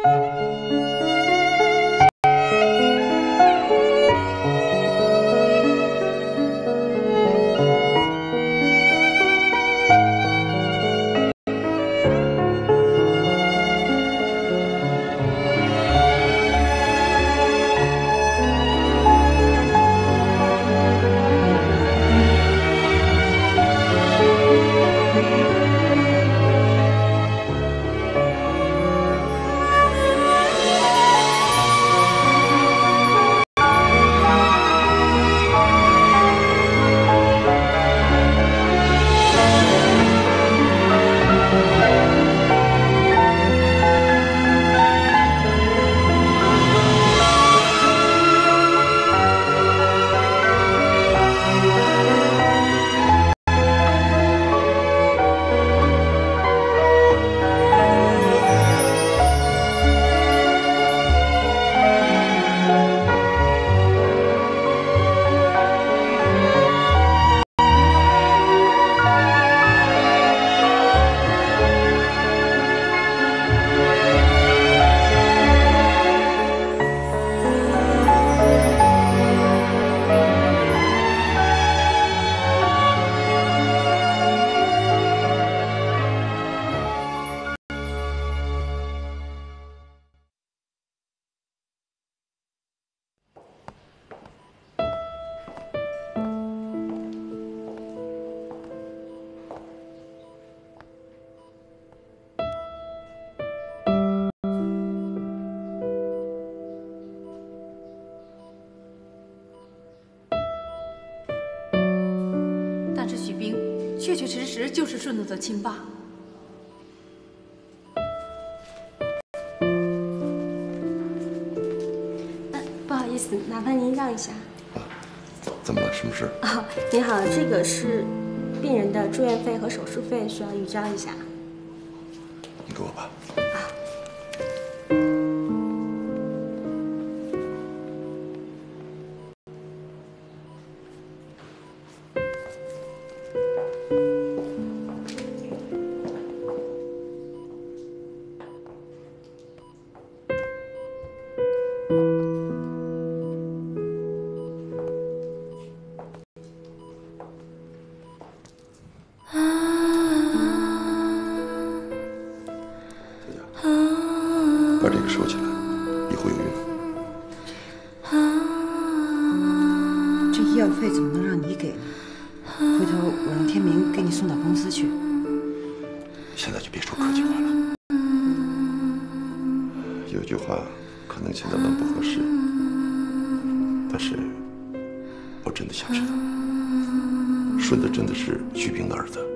确确实实就是顺子的亲爸。 不好意思，麻烦您让一下。 怎么了？什么事？ 您好，这个是病人的住院费和手术费，需要预交一下。 你给我吧。把这个收起来，以后有用。 这医药费怎么能让你给呢？回头我让天明给你送到公司去。 现在就别说客气话了。有句话可能现在问不合适，但是我真的想知道，顺子真的是徐冰的儿子？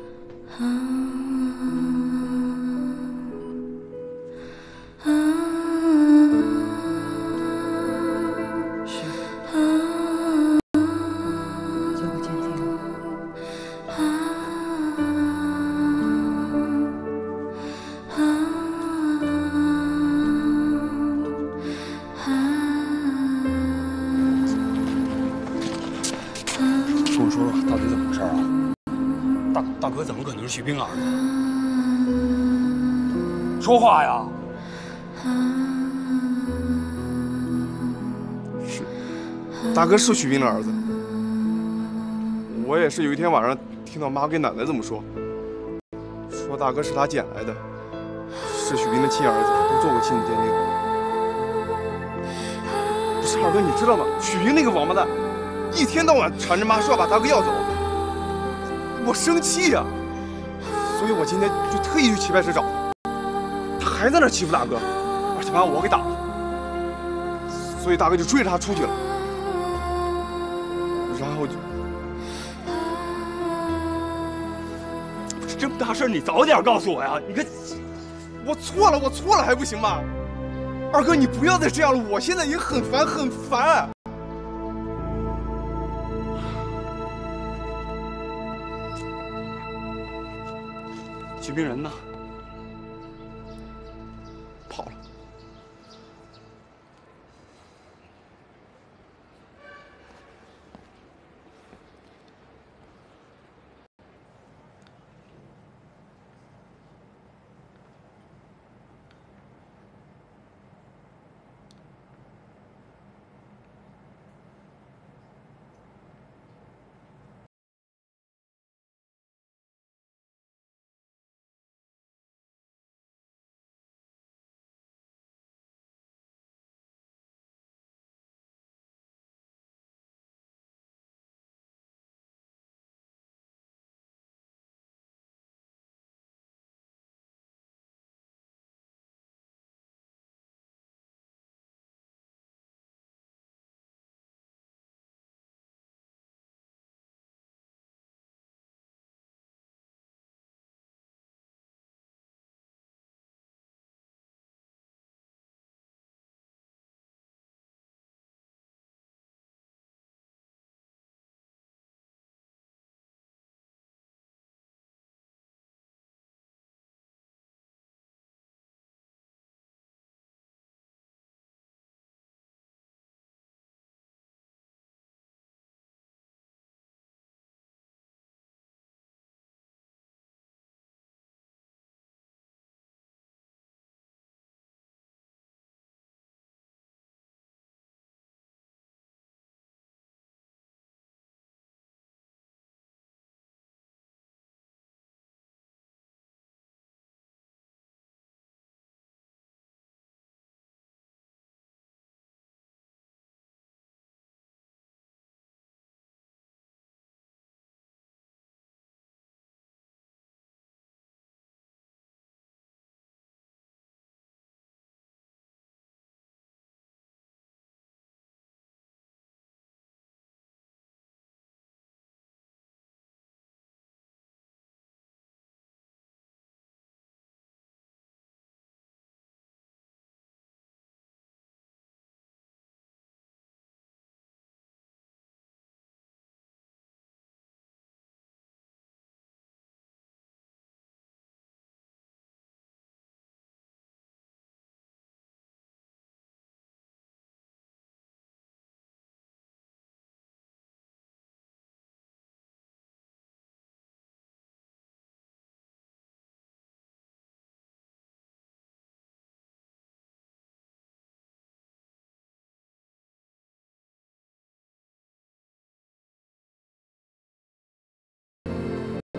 跟我说说到底怎么回事啊？大哥怎么可能是徐冰儿子？说话呀！ 是，大哥是徐冰的儿子。我也是有一天晚上听到妈跟奶奶这么说，说大哥是他捡来的，是许斌的亲儿子，都做过亲子鉴定。不是二哥，你知道吗？许斌那个王八蛋，一天到晚缠着妈说要把大哥要走，我生气呀，所以我今天就特意去棋牌室找他，他还在那欺负大哥，而且把我给打了，所以大哥就追着他出去了，然后就。 这么大事，你早点告诉我呀！你看， 我错了还不行吗？二哥，你不要再这样了，我现在也很烦。 徐冰人呢？ 跑了。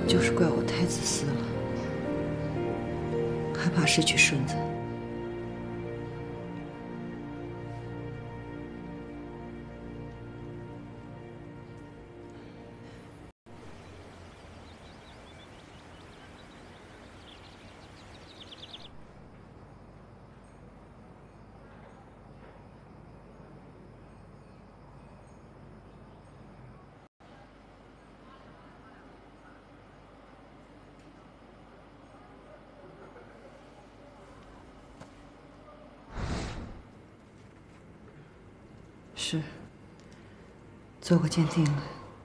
就是怪我太自私了，害怕失去顺子。是，做过鉴定了。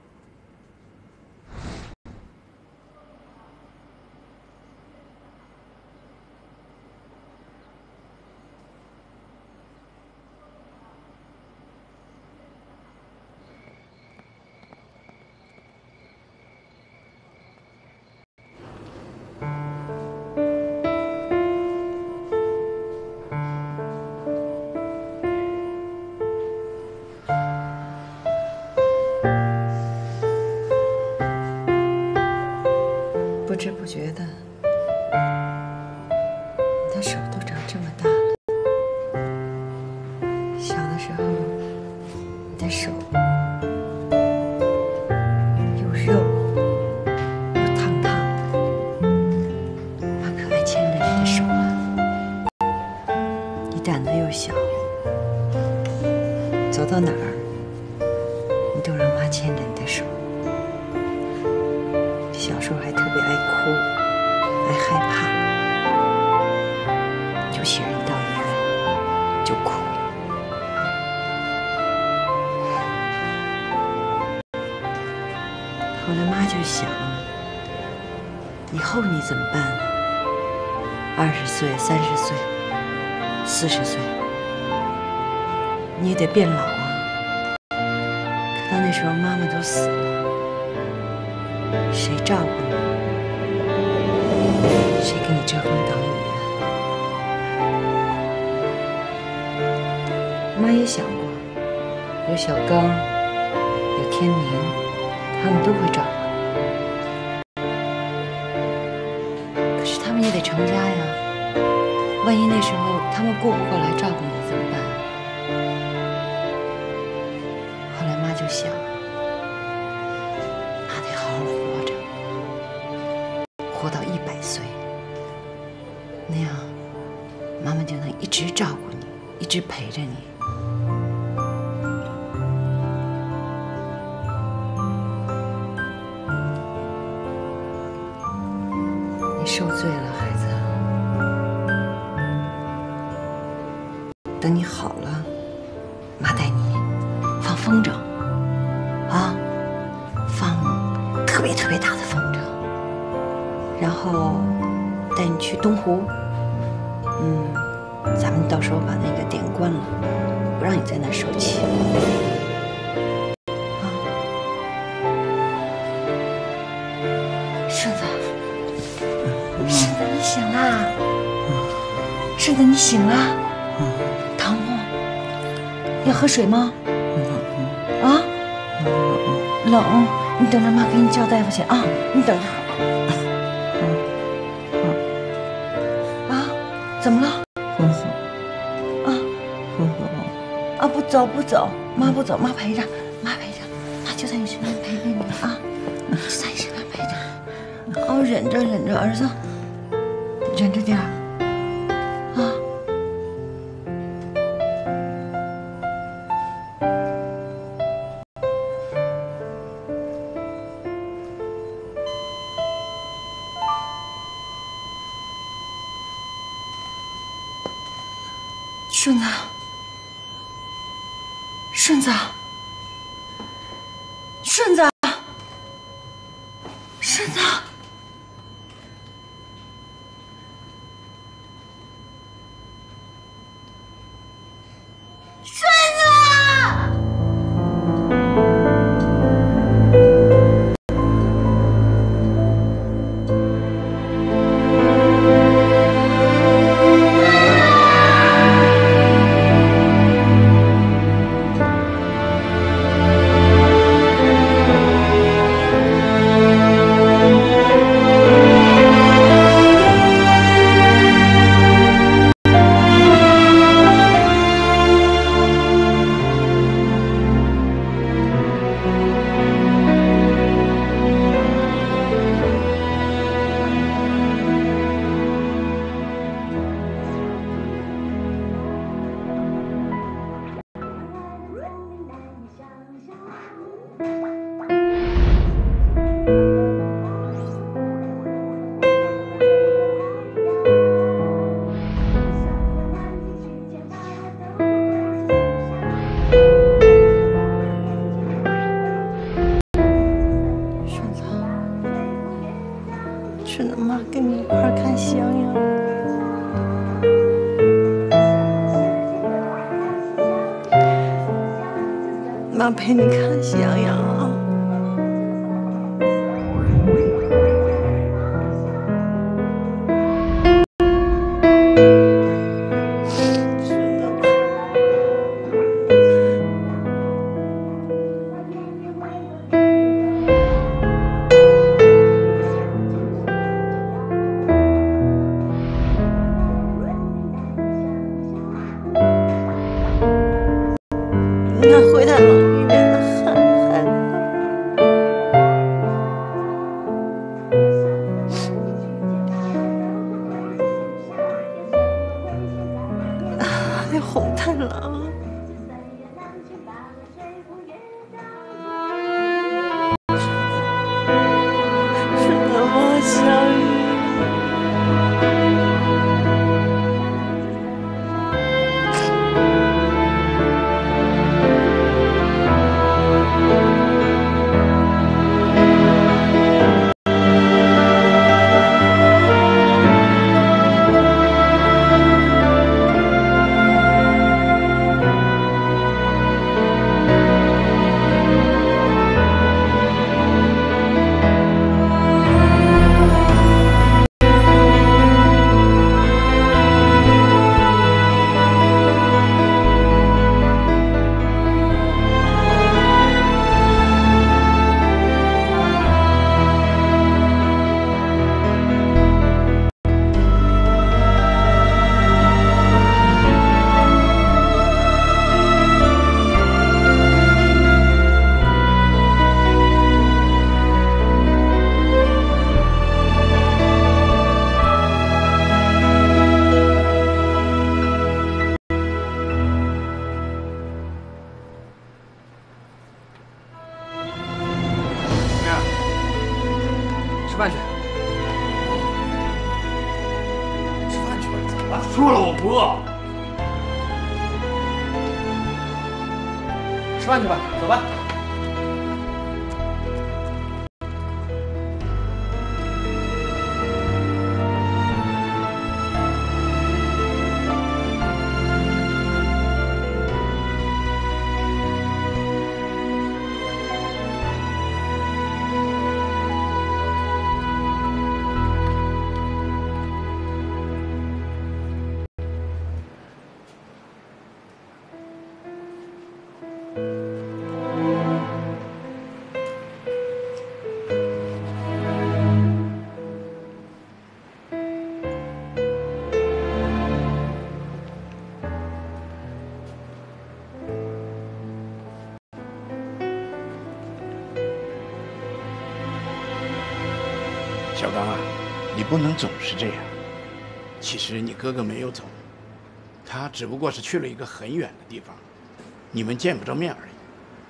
不知不觉的，你的手都长这么大了。小的时候，你的手又肉又烫烫的，妈可爱牵着你的手了。你胆子又小，走到哪儿，你都让妈牵着你的手。小时候还特别爱哭，爱害怕，尤其是一到医院就哭。后来妈就想，以后你怎么办呢？20岁、30岁、40岁，你也得变老啊。可到那时候妈妈都死了。谁照顾你？谁给你遮风挡雨啊？妈也想过，有小刚，有天明，他们都会照顾你。可是他们也得成家呀，万一那时候他们顾不过来照顾你怎么办？后来妈就想。活到100岁，那样妈妈就能一直照顾你，一直陪着你。你受罪了，孩子。等你好了，妈带你放风筝，啊，放特别大的风筝。然后带你去东湖，咱们到时候把那个点关了，不让你在那儿受气。啊，顺子，顺子，你醒啦！顺子，你醒啦！疼不？要喝水吗？啊？冷，你等着妈给你叫大夫去啊！你等着。怎么了？疯子啊！疯子啊！不走不走，妈不走，妈陪着，妈就在你身边陪着你啊，就在你身边陪着。哦，忍着，儿子，忍着点儿啊。顺子，顺子，顺子，顺子。 陪你看喜羊羊啊。你看回来了，一脸的汗。哎，红太狼，是那么想你。 吃饭去。吃饭去吧，走吧。说了我不饿。吃饭去吧，走吧。 小刚啊，你不能总是这样。其实你哥哥没有走，他只不过是去了一个很远的地方，你们见不着面而已。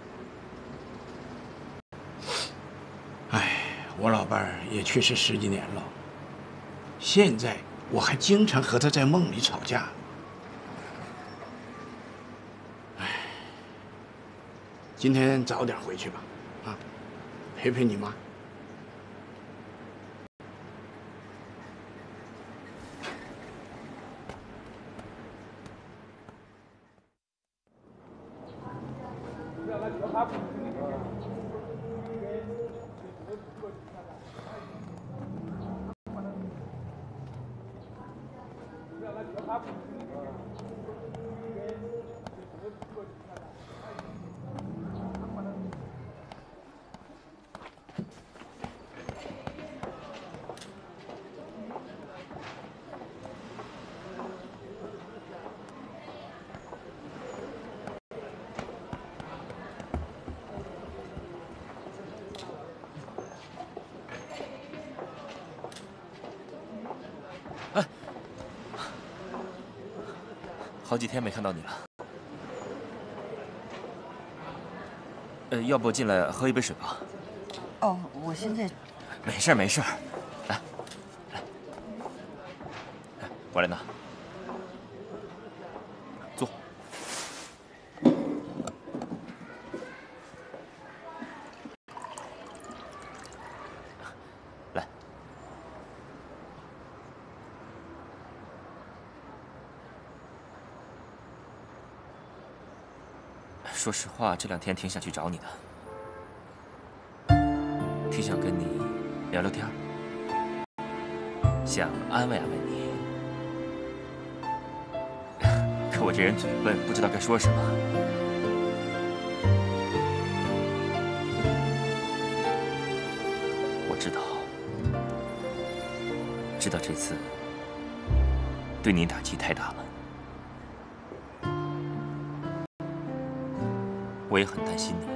哎，我老伴儿也去世10几年了，现在我还经常和他在梦里吵架。哎，今天早点回去吧，啊，陪陪你妈。 好几天没看到你了。要不进来喝一杯水吧？ 哦，我现在没事没事，来，过来拿，坐。来， 说实话，这2天挺想去找你的，挺想跟你聊聊天，想安慰安慰你。可我这人嘴笨，不知道该说什么。我知道这次对你打击太大了。 我也很担心你，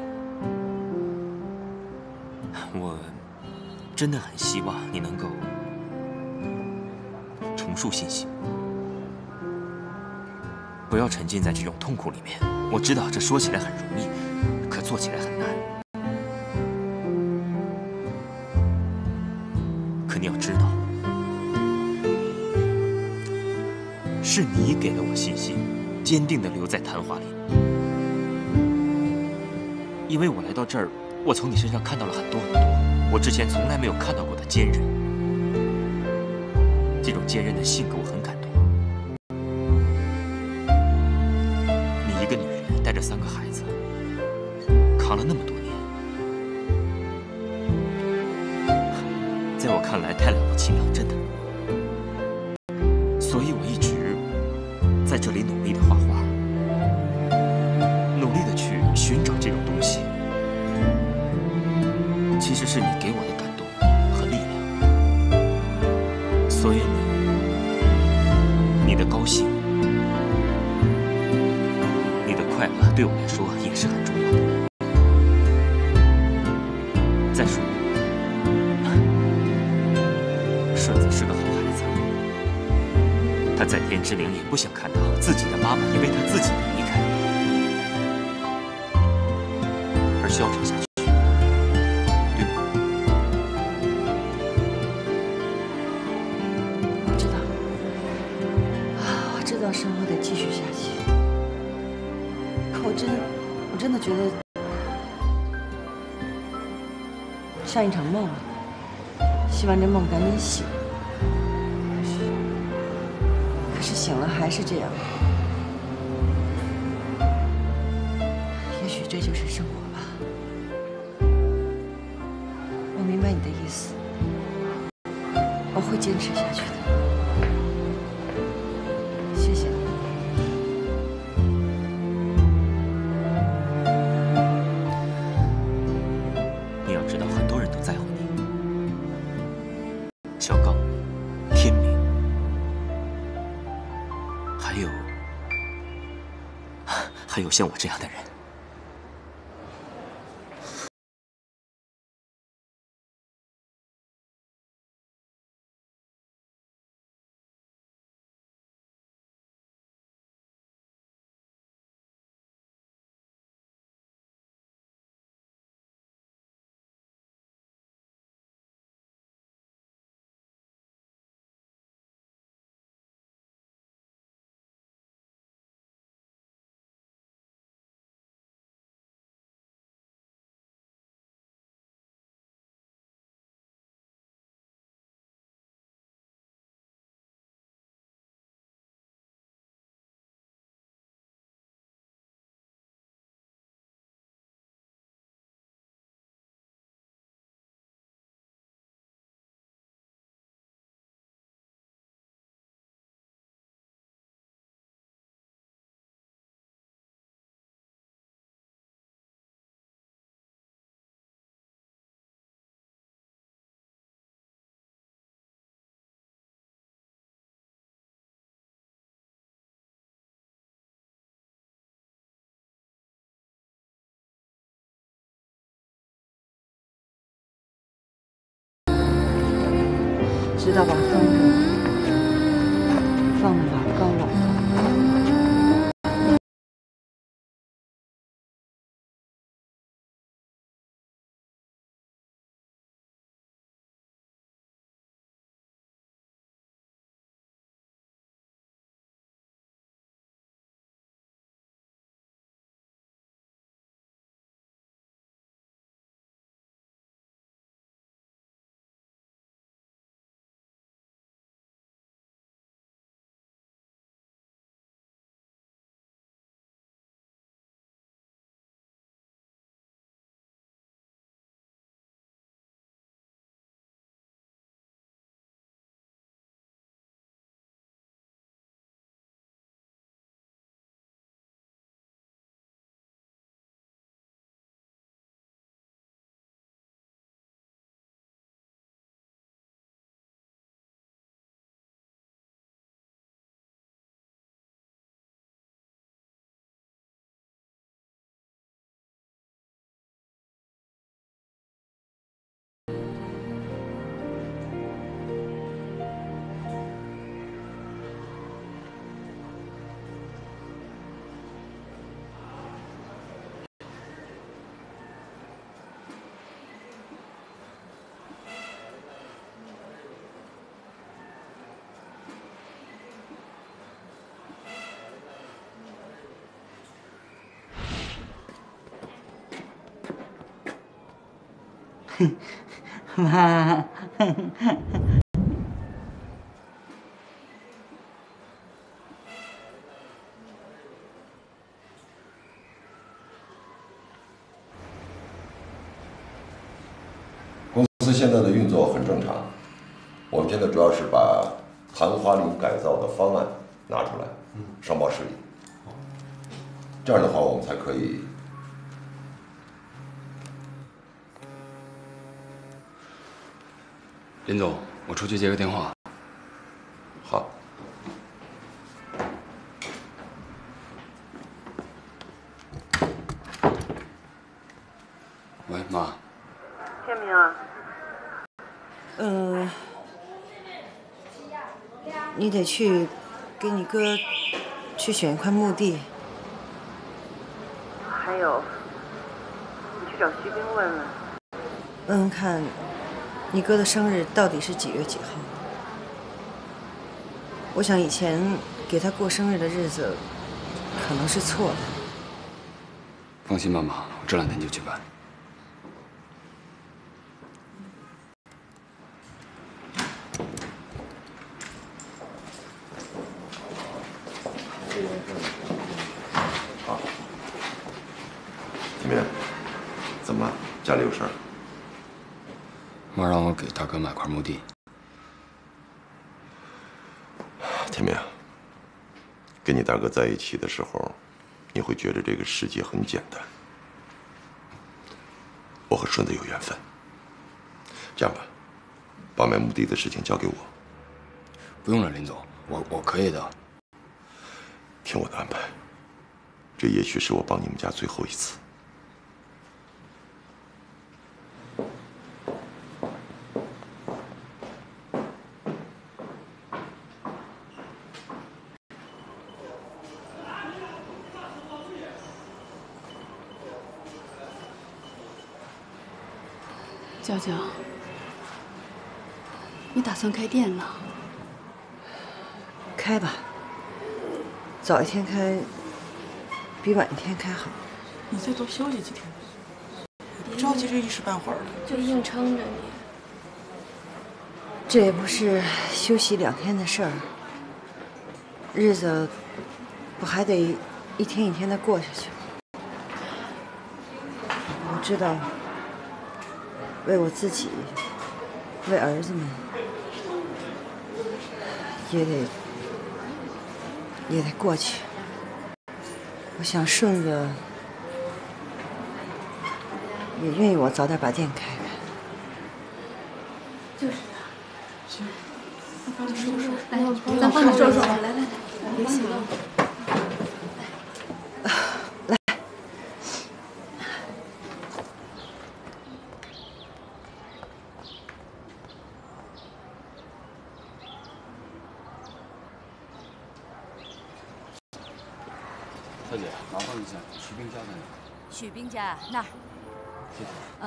我真的很希望你能够重塑信心，不要沉浸在这种痛苦里面。我知道这说起来很容易，可做起来很难。可你要知道，是你给了我信心，坚定地留在谈话里。 因为我来到这儿，我从你身上看到了很多我之前从来没有看到过的坚韧。这种坚韧的性格我很感动。你一个女人带着3个孩子，扛了那么多年，在我看来太了不起了，真的。所以我一直在这里努力的画画。 努力的去寻找这种东西，其实是你给我的感动和力量。所以你的高兴，你的快乐，对我来说也是很重要的。再说，顺子是个好孩子，他在天之灵也不想看到自己的妈妈因为他自己的离开。 而消沉下去，对吗？ 我知道，我知道生活得继续下去。可我真的觉得像一场梦，希望这梦赶紧醒。可是醒了还是这样。也许这就是生活吧。 我明白你的意思，我会坚持下去的。谢谢你。 你要知道，很多人都在乎你。小刚、天明，还有像我这样的人。 知道吧，放着，放吧，高了。 妈。 公司现在的运作很正常，我们现在主要是把昙花林改造的方案拿出来，上报市里。这样的话，我们才可以。 林总，我出去接个电话。 好。 喂，妈。 天明啊。你得去给你哥去选一块墓地。还有，你去找徐冰问问，问问看，你哥的生日到底是几月几号？我想以前给他过生日的日子可能是错的。 放心吧，妈，我这2天就去办。 好。怎么样？怎么了？家里有事儿？ 妈让我给大哥买块墓地。 天明，跟你大哥在一起的时候，你会觉得这个世界很简单。我和顺子有缘分。这样吧，把买墓地的事情交给我。 不用了，林总，我可以的。 听我的安排，这也许是我帮你们家最后一次。 娇娇，你打算开店了？ 开吧，早一天开比晚一天开好。 你再多休息几天，别着急这一时半会儿的， 就硬撑着你。 这也不是休息2天的事儿，日子不还得一天一天的过下去吗？我知道，为我自己，为儿子们，也得过去。我想顺子也愿意我早点把店开开。 就是啊。 行， 帮你收拾，来，咱帮你收拾，来来来，别洗了。 来。 大姐，麻烦一下，徐冰家在哪？ 许冰家那儿。 谢谢。 嗯。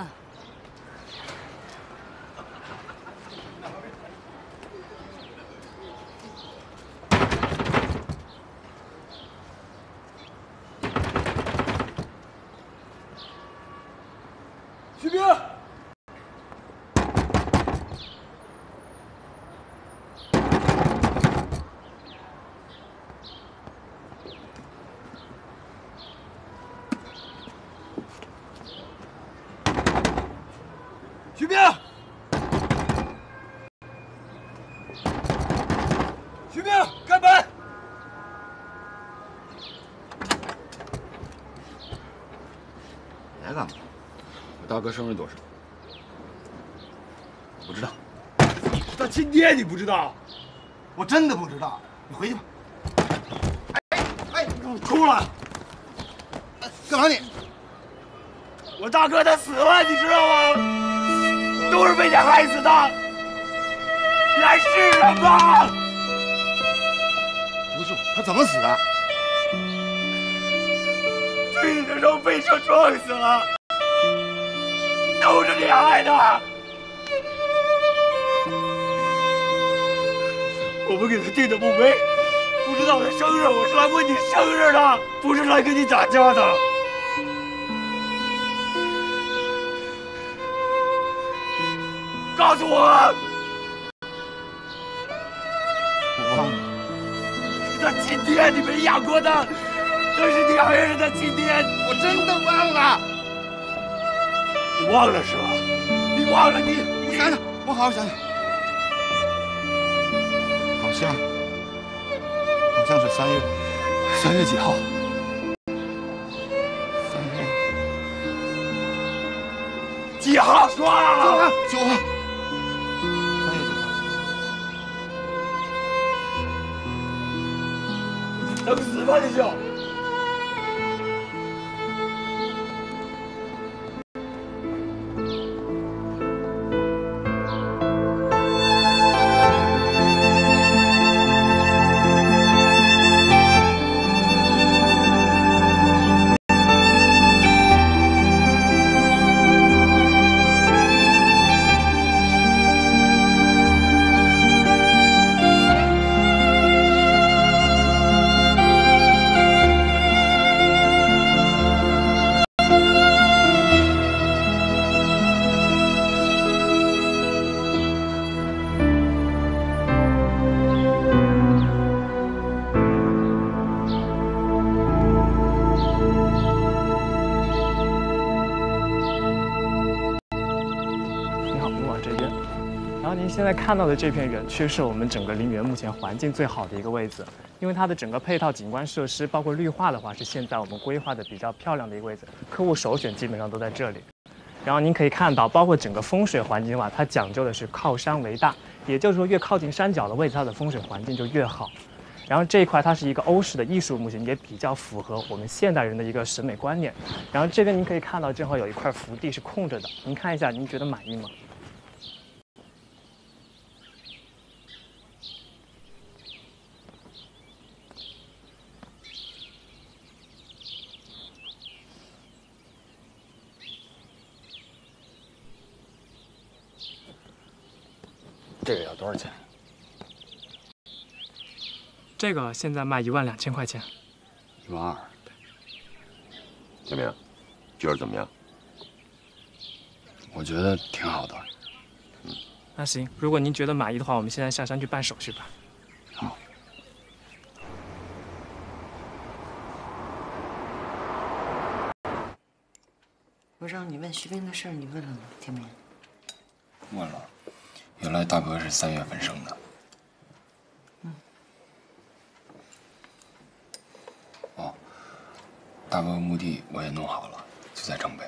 徐冰。徐冰，徐冰，开门！ 你来干嘛？ 我大哥生日多少？不知道。 你是他亲爹，你不知道？ 我真的不知道。你回去吧。 出来！ 干嘛你？ 我大哥他死了，你知道吗？都是被你害死的！你还是人吗？ 不是，他怎么死的？ 去你的时候被车撞死了，都是你害的！我们给他定的墓碑，不知道他生日，我是来问你生日的，不是来跟你打架的。 告诉我， 我忘了。 是他亲爹，你没养过他，都是你儿子的亲爹， 我真的忘了。 你忘了是吧？你忘了你？ 我想想，我好好想想，好像是3月几号几号说啊 ？9号。 等死吧你就！ 现在看到的这片园区是我们整个陵园目前环境最好的一个位置，因为它的整个配套景观设施，包括绿化的话，是现在我们规划的比较漂亮的一个位置，客户首选基本上都在这里。然后您可以看到，包括整个风水环境的话，它讲究的是靠山为大，也就是说越靠近山脚的位置，它的风水环境就越好。然后这一块它是一个欧式的艺术木型，也比较符合我们现代人的一个审美观念。然后这边您可以看到，正好有一块福地是空着的，您看一下，您觉得满意吗？ 这个要多少钱？ 这个现在卖12000块钱。 12000。 怎么样？觉得怎么样？ 我觉得挺好的。 那行，如果您觉得满意的话，我们现在下山去办手续吧。 好。 我让你问徐冰的事儿，你问了吗，天明？ 问了。原来大哥是3月份生的。哦，大哥墓地我也弄好了，就在城北。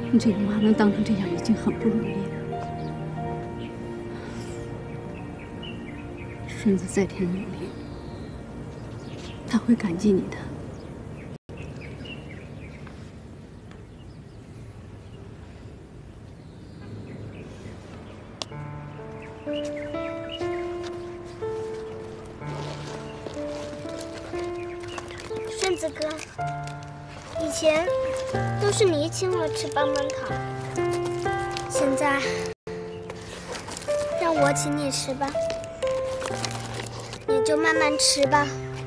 这个妈能当成这样已经很不容易了。顺子再添努力，他会感激你的。 顺子哥，以前都是你请我吃棒棒糖，现在让我请你吃吧，你就慢慢吃吧。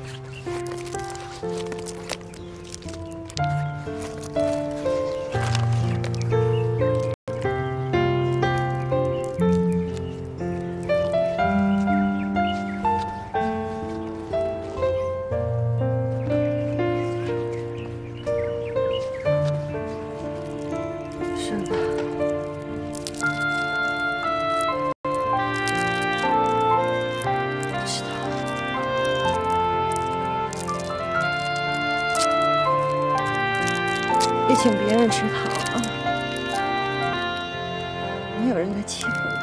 别请别人吃糖啊！没有人来欺负你。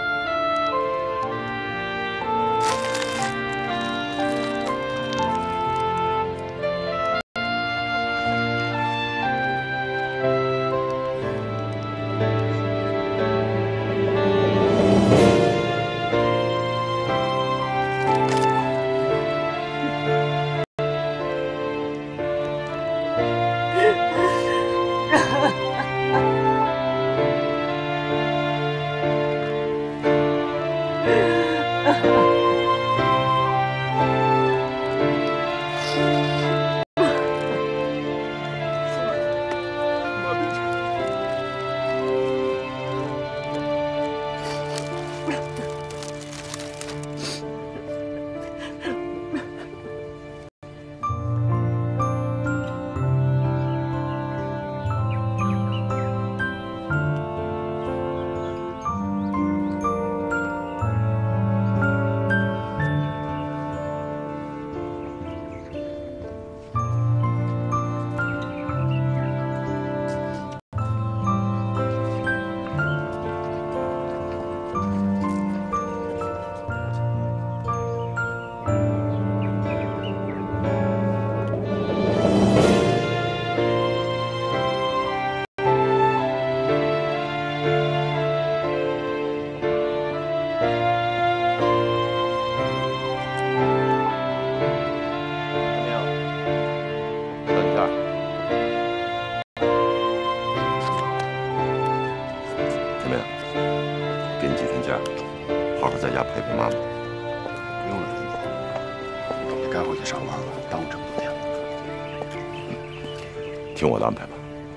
听我的安排吧。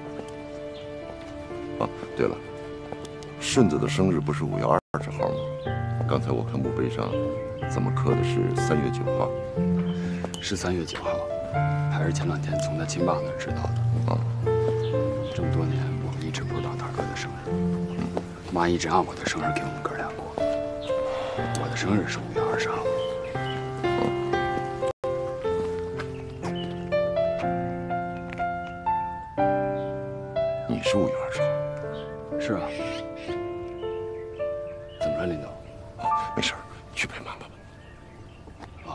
啊，对了，顺子的生日不是5月20号吗？刚才我看墓碑上，怎么刻的是3月9号？ 是3月9号，还是前2天从他亲爸那儿知道的。啊，这么多年，我们一直不知道大哥的生日。妈一直按我的生日给我们哥俩过。我的生日是5月20号。 你是5月20号， 是啊。怎么了，林总？ 没事，去陪妈妈吧。 啊。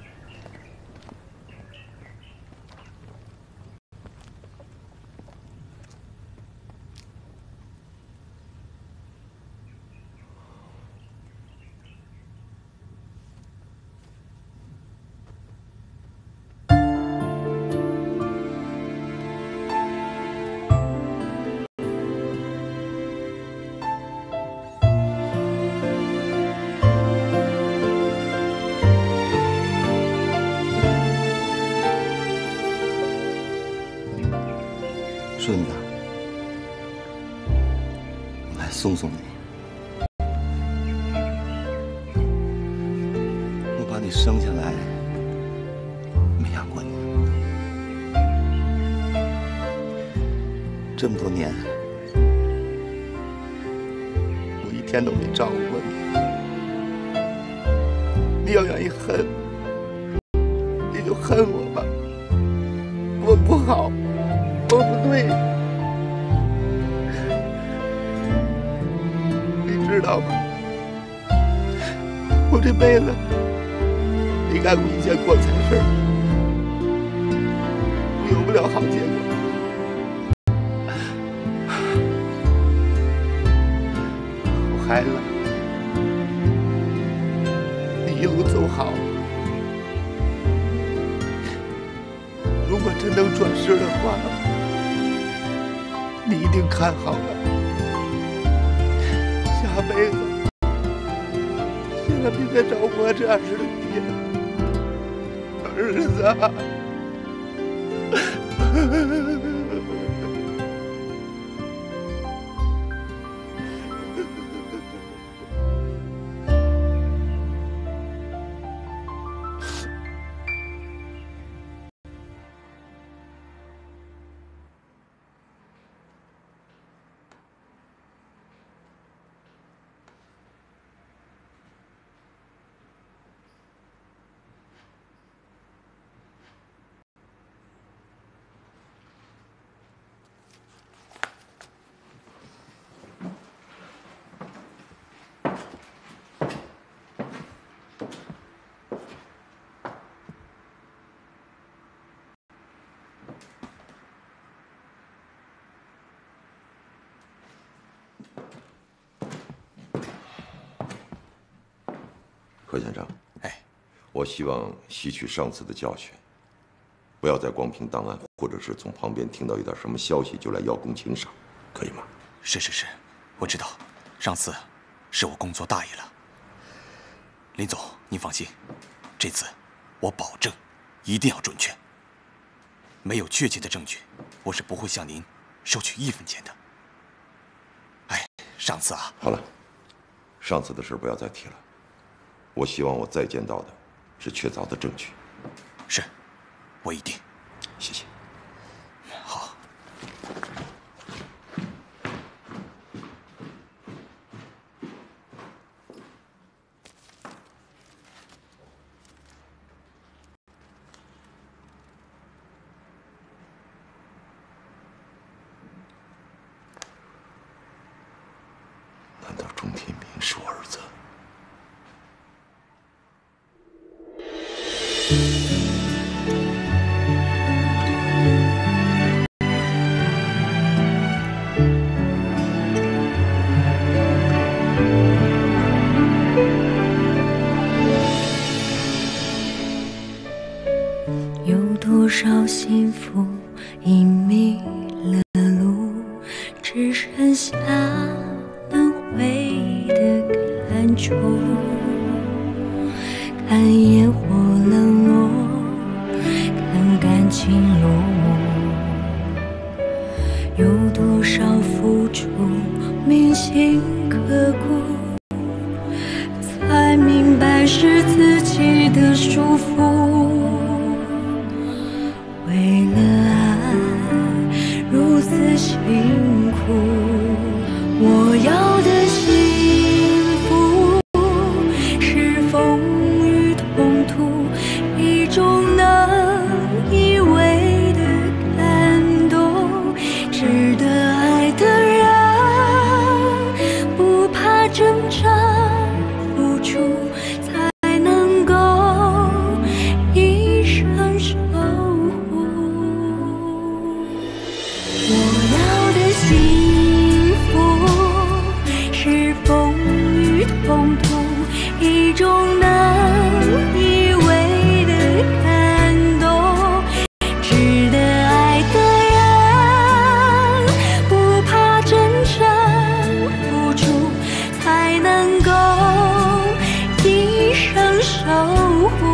顺子，我来送送你。我把你生下来，没养过你，这么多年，我一天都没照顾过你。你要愿意恨，你就恨我吧。我不好。 我不对， 道吗？我这辈子没干过一件光彩事儿，有不了好结果。好孩子，你一路走好。如果真能转世的话，你一定看好了。下辈子，千万别再找我这样式的爹，儿子。 何先生， 哎， 我希望吸取上次的教训，不要再光凭档案，或者是从旁边听到一点什么消息就来邀功请赏，可以吗？ 是，我知道，上次是我工作大意了。林总，您放心，这次我保证一定要准确。没有确切的证据，我是不会向您收取1分钱的。哎，上次啊， 好了，上次的事不要再提了。我希望我再见到的是确凿的证据。 是，我一定。 谢谢。 好。 难道钟天明是我儿子？ 有多少幸福已迷了路，只剩下轮回的感触。看烟火冷落，看感情落寞，有多少付出铭心刻骨，才明白是自己的束缚。为了爱如此辛苦，我要的幸福是风雨同途，一种能依偎的感动。值得爱的人不怕挣扎付出，才能够一生守护。我要的幸福是风雨同途，一种能依偎的感动。值得爱的人不怕挣扎付出，才能够一生守护。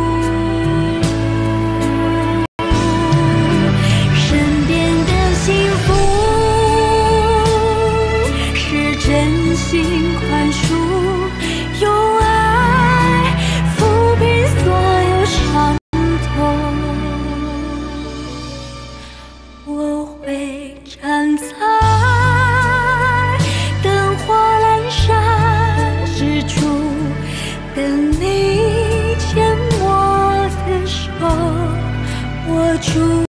身边的幸福是真心宽恕，用爱抚平所有伤痛。我会站在灯火阑珊之处，等你牵我的手，握住